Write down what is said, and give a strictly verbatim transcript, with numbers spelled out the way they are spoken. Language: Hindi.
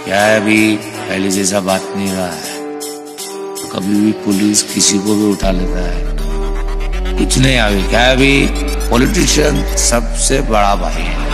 क्या है, अभी पहले जैसा बात नहीं रहा है। कभी भी पुलिस किसी को भी उठा लेता है, कुछ नहीं। अभी क्या है, अभी पॉलिटिशियन सबसे बड़ा भाई है।